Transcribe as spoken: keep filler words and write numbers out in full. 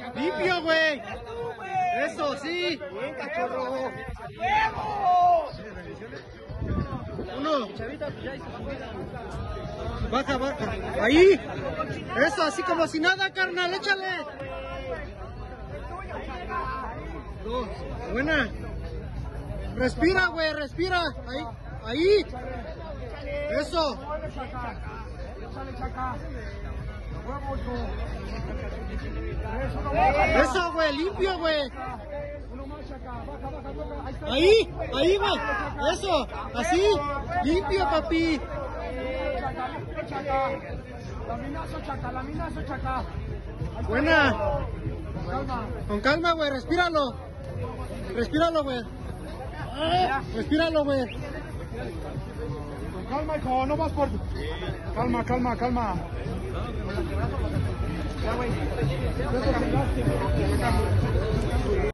Limpio, güey. Eso, sí. Bien, cachorro. Uno. Baja, baja. Ahí. Eso, así como si nada, carnal. Échale. Dos. Buena. Respira, güey. Respira. Ahí. Ahí. Eso. Eso, güey. Limpio, güey. Ahí. Ahí, güey. Eso. Así. Limpio, papi. Buena. Con calma, güey. Respíralo. Respíralo, güey. Respíralo, güey. Con calma, hijo. No vas por... Calma, calma, calma. Ya, güey.